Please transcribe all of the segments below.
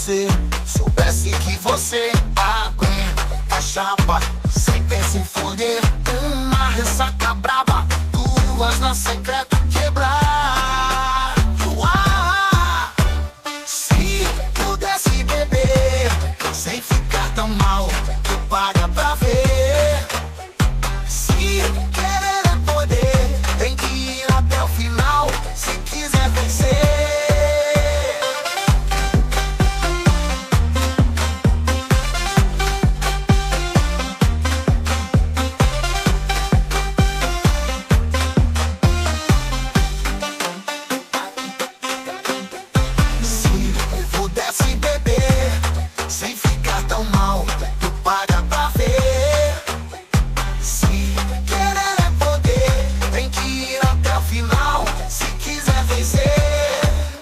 você soubesse que você aguenta a chapa, sem pensar em foder uma ressaca braba, duas na secreto quebrar. Se pudesse beber sem ficar tão mal, tu paga pra ver. Se querer é poder, tem que ir até o final, se quiser vencer. Sem ficar tão mal, tu paga pra ver. Se querer é poder, tem que ir até o final, se quiser vencer.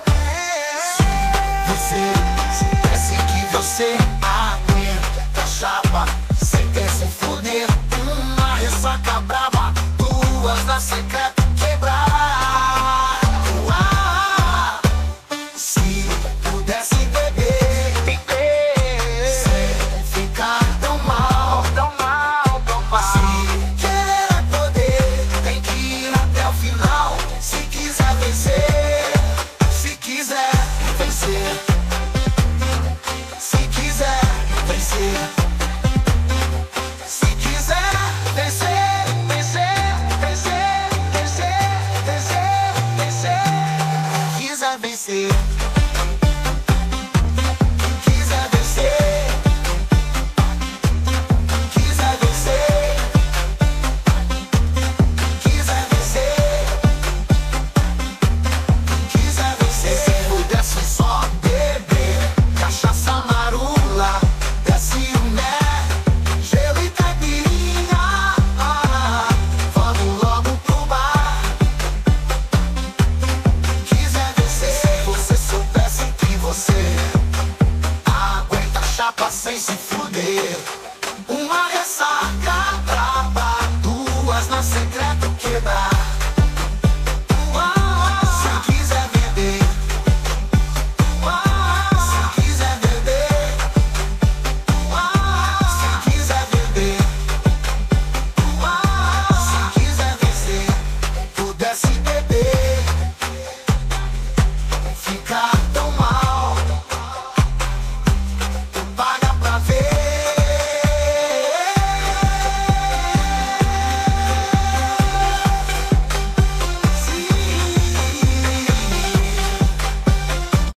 Você soubesse que você aguenta a chapa, sem pensar em foder uma ressaca braba, duas na secreta quebrar. Se pudesse beber sem ficar tão mal, se querer é poder, tem que ir até o final, se quiser vencer. Se quiser vencer, se quiser vencer, se quiser vencer, vencer, quiser vencer.